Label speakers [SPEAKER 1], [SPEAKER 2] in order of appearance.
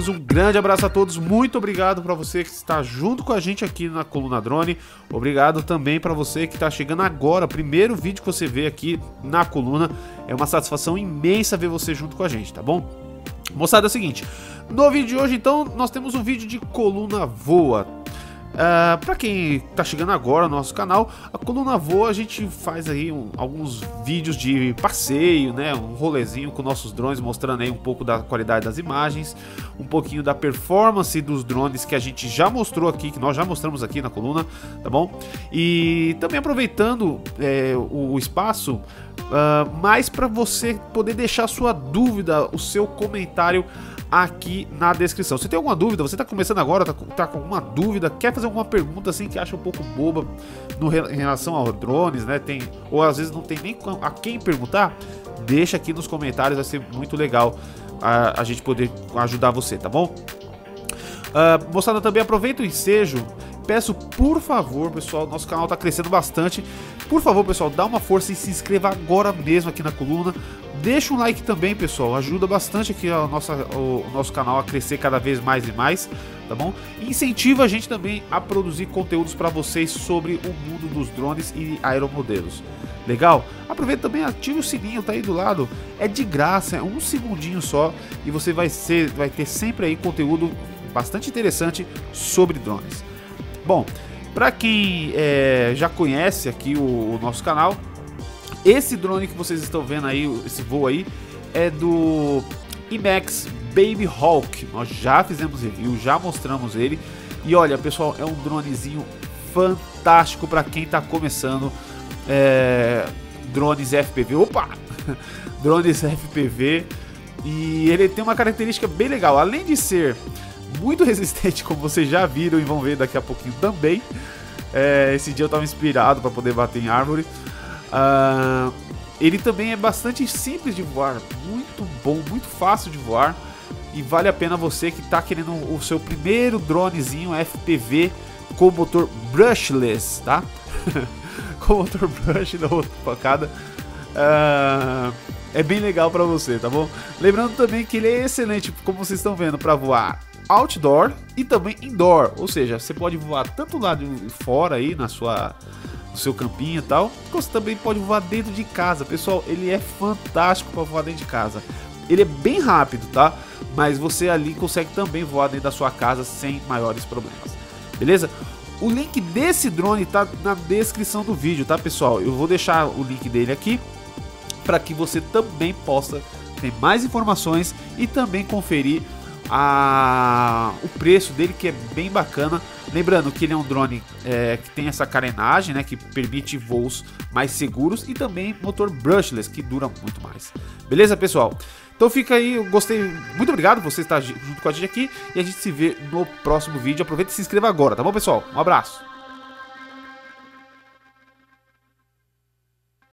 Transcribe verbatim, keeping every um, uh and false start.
[SPEAKER 1] amigos, um grande abraço a todos. Muito obrigado para você que está junto com a gente aqui na Coluna Drone. Obrigado também para você que está chegando agora. Primeiro vídeo que você vê aqui na Coluna. É uma satisfação imensa ver você junto com a gente, tá bom? Moçada, é o seguinte, no vídeo de hoje então nós temos um vídeo de Coluna Voa. Uh, para quem tá chegando agora no nosso canal, a Coluna Voa a gente faz aí um, alguns vídeos de passeio, né, um rolezinho com nossos drones, mostrando aí um pouco da qualidade das imagens, um pouquinho da performance dos drones que a gente já mostrou aqui, que nós já mostramos aqui na coluna, tá bom? E também aproveitando é, o, o espaço, uh, mais para você poder deixar sua dúvida, o seu comentário aqui na descrição. Se tem alguma dúvida, você está começando agora, tá, tá com alguma dúvida, quer fazer alguma pergunta assim que acha um pouco boba no, em relação aos drones, né? Tem, ou às vezes não tem nem a quem perguntar, deixa aqui nos comentários, vai ser muito legal a, a gente poder ajudar você, tá bom? Uh, moçada, também aproveita o ensejo. Peço por favor, pessoal, nosso canal está crescendo bastante. Por favor, pessoal, dá uma força e se inscreva agora mesmo aqui na coluna. Deixa um like também, pessoal, ajuda bastante aqui a nossa, o, o nosso canal a crescer cada vez mais e mais, tá bom? E incentiva a gente também a produzir conteúdos para vocês sobre o mundo dos drones e aeromodelos. Legal? Aproveita também, ative o sininho, tá aí do lado, é de graça, é um segundinho só e você vai, ser, vai ter sempre aí conteúdo bastante interessante sobre drones. Bom, para quem é, já conhece aqui o, o nosso canal, esse drone que vocês estão vendo aí, esse voo aí, é do IMAX Baby Hawk. Nós já fizemos review, já mostramos ele. E olha, pessoal, é um dronezinho fantástico para quem está começando é, drones F P V. Opa! Drones F P V. E ele tem uma característica bem legal. Além de ser muito resistente, como vocês já viram e vão ver daqui a pouquinho também. É, esse dia eu estava inspirado para poder bater em árvore. Uh, ele também é bastante simples de voar, muito bom, muito fácil de voar. E vale a pena você que está querendo o seu primeiro dronezinho F P V com motor brushless, tá? Com motor brush da outra pancada. Uh, é bem legal para você, tá bom? Lembrando também que ele é excelente, como vocês estão vendo, para voar outdoor e também indoor, ou seja, você pode voar tanto lá de fora aí na sua, no seu campinho e tal, como você também pode voar dentro de casa. Pessoal, ele é fantástico para voar dentro de casa. Ele é bem rápido, tá? Mas você ali consegue também voar dentro da sua casa sem maiores problemas, beleza? O link desse drone tá na descrição do vídeo, tá, pessoal? Eu vou deixar o link dele aqui para que você também possa ter mais informações e também conferir A... o preço dele, que é bem bacana. Lembrando que ele é um drone é, que tem essa carenagem, né, que permite voos mais seguros, e também motor brushless, que dura muito mais. Beleza, pessoal? Então fica aí, eu gostei, muito obrigado por você estar junto com a gente aqui, e a gente se vê no próximo vídeo. Aproveita e se inscreva agora, tá bom, pessoal? Um abraço!